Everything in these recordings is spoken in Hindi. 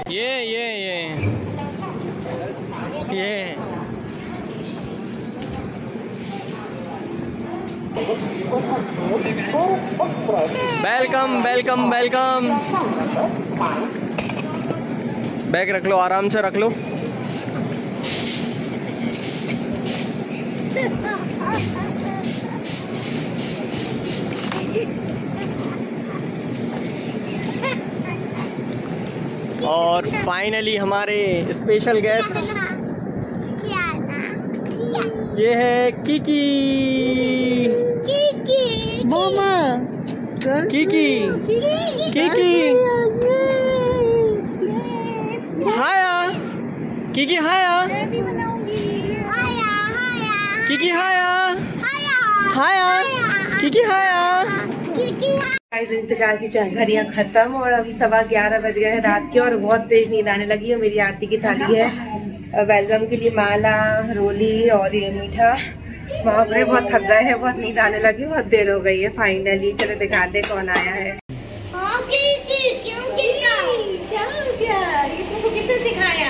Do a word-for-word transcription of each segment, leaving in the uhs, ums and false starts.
ये ये ये ये वेलकम वेलकम वेलकम। बैग रख लो, आराम से रख लो। और फाइनली हमारे स्पेशल गेस्ट ये है कीकी। कीकी मामा कीकी कीकी हाया कीकी हाया कीकी हाया हाया कीकी हाया। इंतजार की घड़ियां खत्म और अभी सवा ग्यारह बज गए हैं रात के और बहुत तेज नींद आने लगी है। मेरी आरती की थाली है, वेलकम के लिए माला, रोली और ये मीठा। वहाँ पर बहुत थक गए हैं, बहुत नींद आने लगी, बहुत देर हो गई है। फाइनली चलो दिखा दे कौन आया है। किसने सिखाया?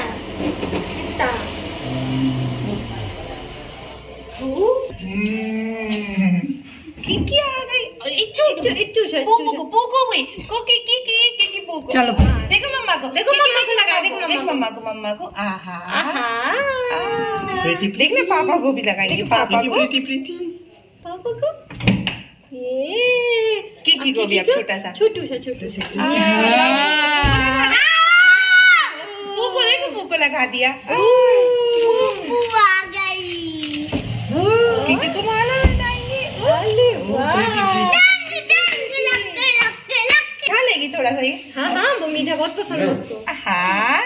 कीकी आ गई। इच्चू इच्चू इच्चू पोको पोको हुई को कीकी कीकी कीकी पोको। चलो देखो मम्मा को, देखो मम्मा को लगा, देखो देखो मम्मा को, मम्मा को। आहा आहा देखना पापा को भी लगाएंगे, पापा को, प्रीति प्रीति पापा को, ये कीकी को भी अब छोटा सा छोटू सा छोटू सा पोको। देखो पोको लगा दिया। पोको आ गई। कीकी को माला खा लेगी थोड़ा सा। हाँ हाँ वो मीठा बहुत पसंद है उसको। हाँ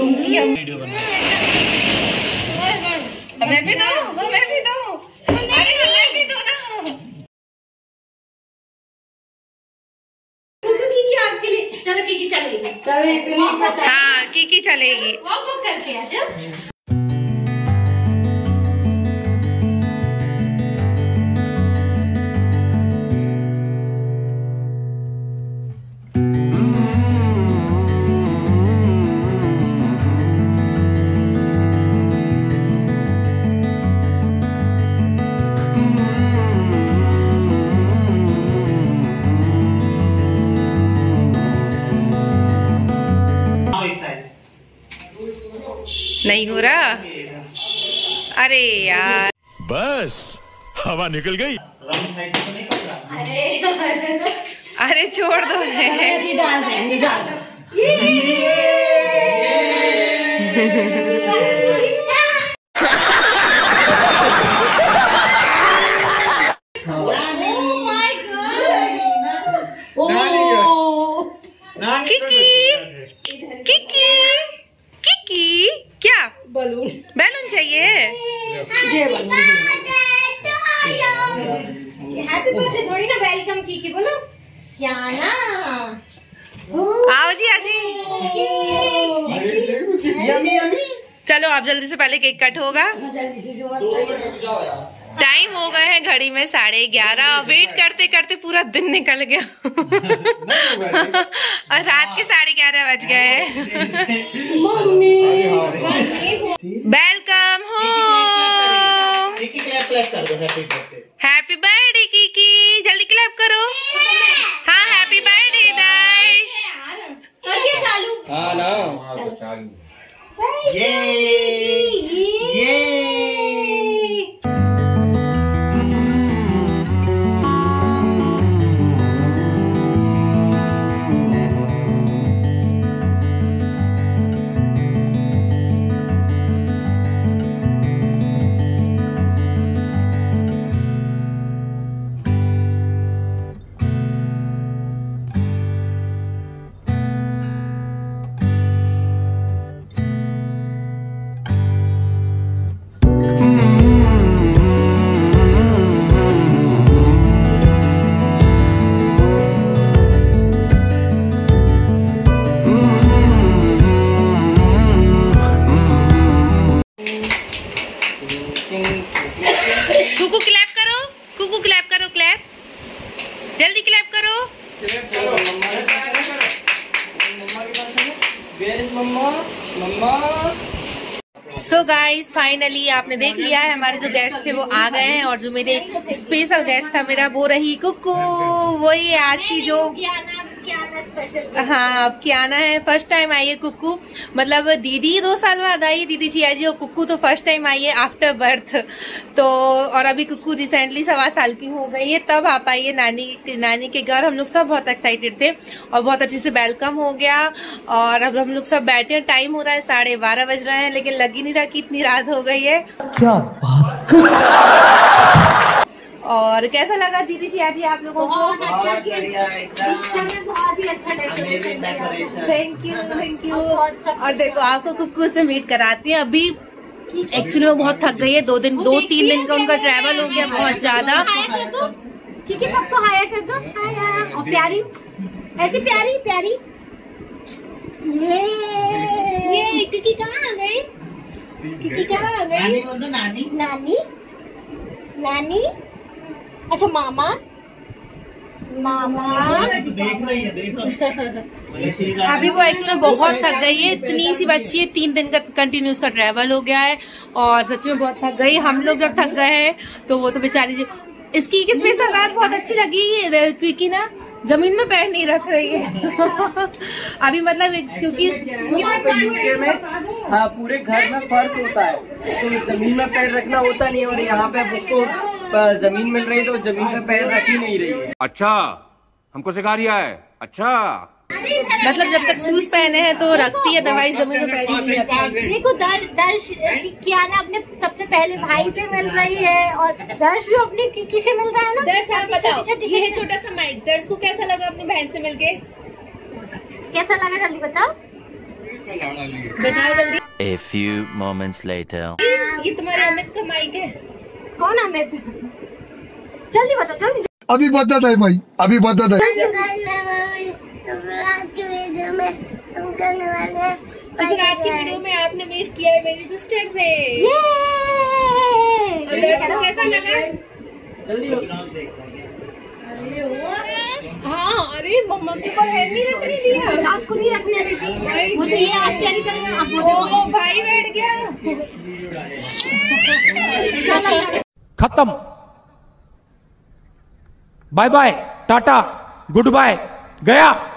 हमें भी दो, हमें भी दो, अरे हमें भी दो ना। कीकी आपके लिए, चलो कीकी चलेगी। हाँ कीकी चलेगी। वॉक वॉक करके आजा। नहीं हो रहा? अरे यार बस हवा निकल गई। अरे छोड़ दो। डाल देंगे, डाल दो। बलून बैलून चाहिए। हैप्पी बर्थडे थोड़ी ना, वेलकम कीकी बोलो क्या ना। आओ जी आजी। चलो आप जल्दी से, पहले केक कट होगा। टाइम हो गए हैं घड़ी में साढ़े ग्यारह। वेट करते करते पूरा दिन निकल गया और रात के साढ़े ग्यारह बज गए। Welcome home. Happy birthday Kiki, जल्दी क्लैप करो। हाँ हैप्पी बर्थडे दर्श। चालू हाँ ना। ये ये मम्मा। सो गाइस फाइनली आपने देख लिया है, हमारे जो गेस्ट थे वो आ गए हैं, और जो मेरे स्पेशल गेस्ट था मेरा वो रही कुक्कू। वही है आज की जो हाँ अब कियाना है। फर्स्ट टाइम आई है कुक्कू, मतलब दीदी दो साल बाद आई है दीदी जिया जी, और कुक्कू तो फर्स्ट टाइम आई है आफ्टर बर्थ। तो और अभी कुक्कू रिसेंटली सवा साल की हो गई है, तब आ पाई है नानी नानी के घर। हम लोग सब बहुत एक्साइटेड थे और बहुत अच्छे से वेलकम हो गया। और अब हम लोग सब बैठे, टाइम हो रहा है साढ़े बारह बज रहे हैं, लेकिन लग ही नहीं रहा कि इतनी रात हो गई है। क्या बात। और कैसा लगा दीदी जी आज आप लोगों को? बहुत अच्छा किया, बहुत ही अच्छा decoration. Thank you thank you. और देखो आपको कुक्कू से मीट कराती है। अभी एक्चुअली वो बहुत थक गई है, दो दिन दो तीन दिन का उनका ट्रैवल हो गया बहुत ज्यादा। क्योंकि सबको हाया कर दो, हाया। और प्यारी ऐसी प्यारी प्यारी ये ये क्योंकि कहाँ आ गई? क्योंकि कहाँ आ गई? नानी बोल दो, नानी नानी नानी। अच्छा मामा मामा देख रही है, देखो। अभी वो एक्चुअली बहुत थक गई है, इतनी सी बच्ची है, तीन दिन का कंटिन्यूस का ट्रैवल हो गया है और सच में बहुत थक गई। हम लोग जब थक गए हैं तो वो तो बेचारी। इसकी एक स्पेशल बात बहुत अच्छी लगी क्योंकि ना जमीन में पैर नहीं रख रही है। अभी मतलब क्योंकि यूके में हाँ पूरे घर में फर्श होता है तो जमीन में पैर रखना होता नहीं है, और यहाँ पे उसको जमीन मिल रही है तो जमीन में पैर रख ही नहीं रही है। अच्छा हमको सिखा रिया है। अच्छा मतलब जब तक शूज पहने हैं तो रखती है, दवाई जमीन में पैर नहीं रखती। देखो दर दर्श कियाना अपने सबसे पहले भाई से मिल रही है और दर्श भी अपने किकी से मिल रहा है ना। दर्श आप बताओ, ये है छोटा सा माइक, दर्श को कैसा लगा अपनी बहन से मिलके? कैसा लगा जल्दी बताओ, बताओ जल्दी। A few moments later. ये तुम्हारे अमित का माइक है। कौन अमित? जल्दी बताओ जल्दी। अभी बता दे भाई, अभी बता दे। आज की वीडियो में हम करने वाले हैं, तो फिर आज की वीडियो में आपने मीट किया है मेरी सिस्टर से। ये कैसा लगा? हाँ अरे मम्मा के ऊपर हैंड नहीं रखने दिया, उसको नहीं रखने देती, वो तो ये आश्चर्य करेगा। ओ भाई बैठ गया। खत्म, bye bye, tata, goodbye, गया।